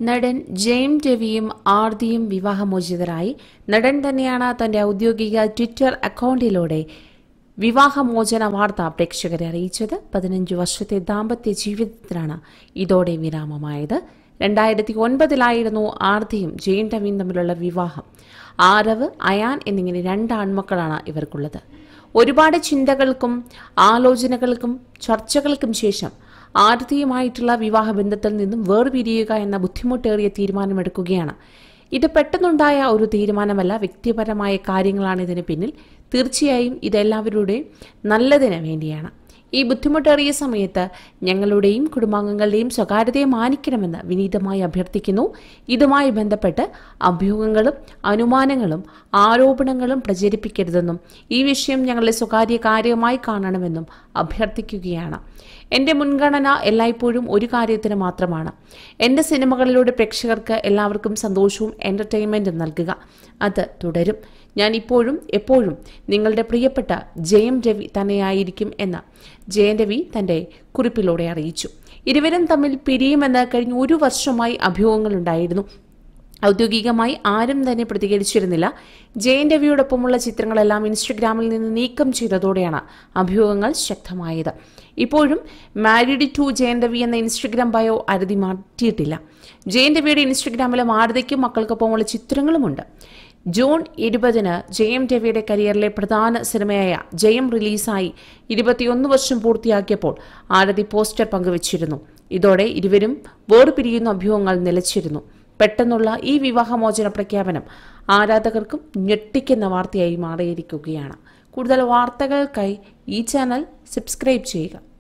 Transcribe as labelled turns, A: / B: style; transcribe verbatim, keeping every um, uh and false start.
A: നടൻ ജെയിം രവിയും ആർതിയും വിവാഹമോചിതരായി. നടൻ തന്നെയാണ് തന്റെ ഔദ്യോഗിക ട്വിറ്റർ അക്കൗണ്ടിലൂടെ വിവാഹമോചന വാർത്ത പ്രേക്ഷകരെ അറിയിച്ചത്. പതിനഞ്ചു വർഷത്തെ ദാമ്പത്യ ജീവിതത്തിലാണ് ഇതോടെ വിരാമമായത്. രണ്ടായിരത്തി ഒൻപതിലായിരുന്നു ആർതിയും ജെയിം രവിയും തമ്മിലുള്ള വിവാഹം. ആരവ്, അയാൻ എന്നിങ്ങനെ രണ്ട് ആൺമക്കളാണ് ഇവർക്കുള്ളത്. ഒരുപാട് ചിന്തകൾക്കും ആലോചനകൾക്കും ചർച്ചകൾക്കും ശേഷം ആർതിയുമായിട്ടുള്ള വിവാഹബന്ധത്തിൽ നിന്നും വേർപിരിയുക എന്ന ബുദ്ധിമുട്ടേറിയ തീരുമാനമെടുക്കുകയാണ്. ഇത് പെട്ടെന്നുണ്ടായ ഒരു തീരുമാനമല്ല, വ്യക്തിപരമായ കാര്യങ്ങളാണ് ഇതിന് പിന്നിൽ. തീർച്ചയായും ഇതെല്ലാവരുടെയും നല്ലതിന് വേണ്ടിയാണ്. ഈ ബുദ്ധിമുട്ടേറിയ സമയത്ത് ഞങ്ങളുടെയും കുടുംബാംഗങ്ങളുടെയും സ്വകാര്യതയെ മാനിക്കണമെന്ന് വിനീതമായി അഭ്യർത്ഥിക്കുന്നു. ഇതുമായി ബന്ധപ്പെട്ട് അഭ്യൂഹങ്ങളും അനുമാനങ്ങളും ആരോപണങ്ങളും പ്രചരിപ്പിക്കരുതെന്നും ഈ വിഷയം ഞങ്ങളുടെ സ്വകാര്യ കാര്യമായി കാണണമെന്നും അഭ്യർത്ഥിക്കുകയാണ്. എൻ്റെ മുൻഗണന എല്ലായ്പ്പോഴും ഒരു കാര്യത്തിന് മാത്രമാണ്: എൻ്റെ സിനിമകളിലൂടെ പ്രേക്ഷകർക്ക് എല്ലാവർക്കും സന്തോഷവും എൻ്റർടൈൻമെൻറ്റും നൽകുക. അത് തുടരും. ഞാൻ ഇപ്പോഴും എപ്പോഴും നിങ്ങളുടെ പ്രിയപ്പെട്ട ജെയിം രവി തന്നെയായിരിക്കും എന്ന് ജെയിം രവി തൻ്റെ കുറിപ്പിലൂടെ അറിയിച്ചു. ഇരുവരും തമ്മിൽ പിരിയുമെന്ന് കഴിഞ്ഞ ഒരു വർഷമായി അഭ്യൂഹങ്ങളുണ്ടായിരുന്നു. ഔദ്യോഗികമായി ആരും തന്നെ പ്രതികരിച്ചിരുന്നില്ല. ജെയിം രവിയോടൊപ്പമുള്ള ചിത്രങ്ങളെല്ലാം ഇൻസ്റ്റഗ്രാമിൽ നിന്ന് നീക്കം ചെയ്തതോടെയാണ് അഭ്യൂഹങ്ങൾ ശക്തമായത്. ഇപ്പോഴും മാരിഡ് ടു ജെയിം രവി എന്ന ഇൻസ്റ്റഗ്രാം ബയോ ആരതി മാറ്റിയിട്ടില്ല. ജെയിം രവിയുടെ ഇൻസ്റ്റഗ്രാമിലും ആരതിക്കും മക്കൾക്കൊപ്പമുള്ള ചിത്രങ്ങളുമുണ്ട്. ജൂൺ ഇരുപതിന് ജെയിം രവിയുടെ കരിയറിലെ പ്രധാന സിനിമയായ ജയം റിലീസായി ഇരുപത്തിയൊന്ന് വർഷം പൂർത്തിയാക്കിയപ്പോൾ ആരതി പോസ്റ്റർ പങ്കുവച്ചിരുന്നു. ഇതോടെ ഇരുവരും വേർപിരിയുന്ന അഭ്യൂഹങ്ങൾ നിലച്ചിരുന്നു. പെട്ടെന്നുള്ള ഈ വിവാഹമോചന പ്രഖ്യാപനം ആരാധകർക്കും ഞെട്ടിക്കുന്ന വാർത്തയായി മാറിയിരിക്കുകയാണ്. കൂടുതൽ വാർത്തകൾക്കായി ഈ ചാനൽ സബ്സ്ക്രൈബ് ചെയ്യുക.